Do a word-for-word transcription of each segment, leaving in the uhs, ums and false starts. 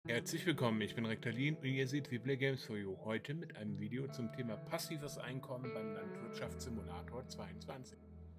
Herzlich willkommen, ich bin Rektalin und ihr seht Weebly Games for You. Heute mit einem Video zum Thema passives Einkommen beim Landwirtschaftssimulator zweiundzwanzig.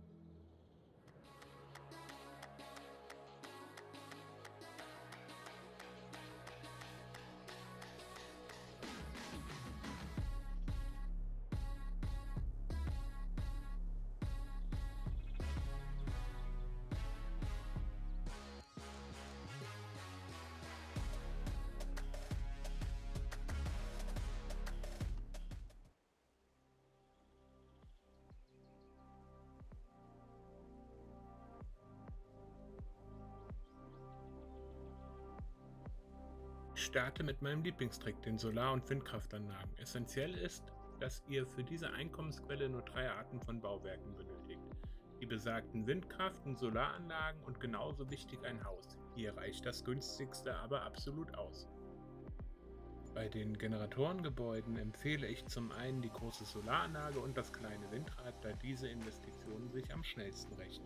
Ich starte mit meinem Lieblingstrick, den Solar- und Windkraftanlagen. Essentiell ist, dass ihr für diese Einkommensquelle nur drei Arten von Bauwerken benötigt. Die besagten Windkraft- und Solaranlagen und genauso wichtig ein Haus. Hier reicht das günstigste aber absolut aus. Bei den Generatorengebäuden empfehle ich zum einen die große Solaranlage und das kleine Windrad, da diese Investitionen sich am schnellsten rechnen.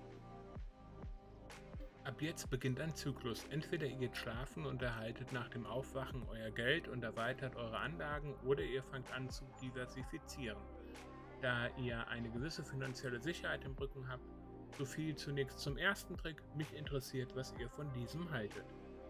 Ab jetzt beginnt ein Zyklus. Entweder ihr geht schlafen und erhaltet nach dem Aufwachen euer Geld und erweitert eure Anlagen, oder ihr fangt an zu diversifizieren. Da ihr eine gewisse finanzielle Sicherheit im Rücken habt, so viel zunächst zum ersten Trick. Mich interessiert, was ihr von diesem haltet.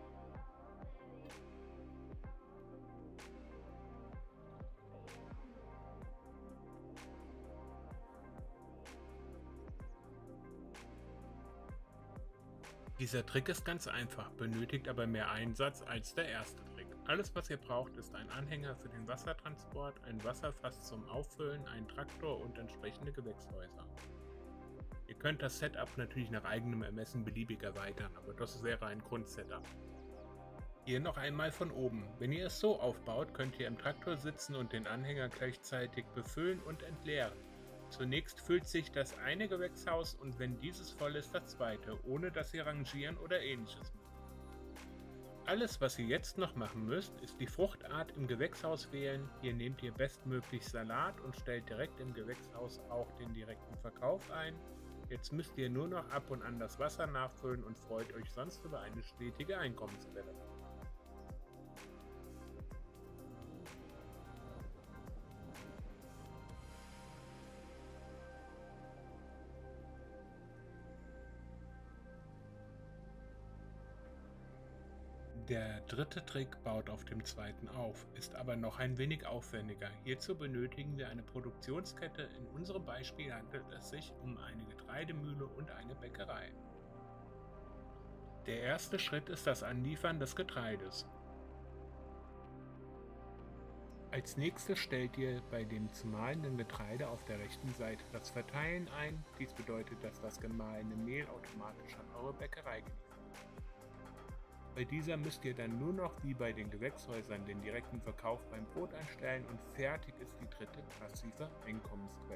Dieser Trick ist ganz einfach, benötigt aber mehr Einsatz als der erste Trick. Alles, was ihr braucht, ist ein Anhänger für den Wassertransport, ein Wasserfass zum Auffüllen, ein Traktor und entsprechende Gewächshäuser. Ihr könnt das Setup natürlich nach eigenem Ermessen beliebig erweitern, aber das wäre ein Grundsetup. Hier noch einmal von oben. Wenn ihr es so aufbaut, könnt ihr im Traktor sitzen und den Anhänger gleichzeitig befüllen und entleeren. Zunächst füllt sich das eine Gewächshaus und wenn dieses voll ist, das zweite, ohne dass ihr rangieren oder ähnliches macht. Alles, was ihr jetzt noch machen müsst, ist die Fruchtart im Gewächshaus wählen. Hier nehmt ihr bestmöglich Salat und stellt direkt im Gewächshaus auch den direkten Verkauf ein. Jetzt müsst ihr nur noch ab und an das Wasser nachfüllen und freut euch sonst über eine stetige Einkommensquelle. Der dritte Trick baut auf dem zweiten auf, ist aber noch ein wenig aufwendiger. Hierzu benötigen wir eine Produktionskette. In unserem Beispiel handelt es sich um eine Getreidemühle und eine Bäckerei. Der erste Schritt ist das Anliefern des Getreides. Als nächstes stellt ihr bei dem zu mahlenden Getreide auf der rechten Seite das Verteilen ein. Dies bedeutet, dass das gemahlene Mehl automatisch an eure Bäckerei geliefert wird. Bei dieser müsst ihr dann nur noch wie bei den Gewächshäusern den direkten Verkauf beim Brot einstellen und fertig ist die dritte passive Einkommensquelle.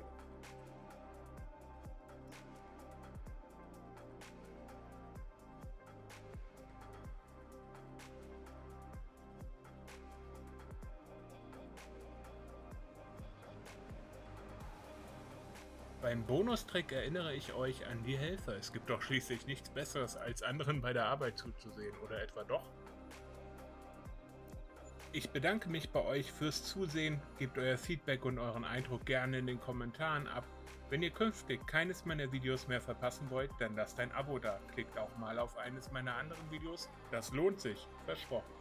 Beim Bonustrick erinnere ich euch an die Helfer. Es gibt doch schließlich nichts Besseres, als anderen bei der Arbeit zuzusehen, oder etwa doch? Ich bedanke mich bei euch fürs Zusehen, gebt euer Feedback und euren Eindruck gerne in den Kommentaren ab. Wenn ihr künftig keines meiner Videos mehr verpassen wollt, dann lasst ein Abo da. Klickt auch mal auf eines meiner anderen Videos, das lohnt sich, versprochen.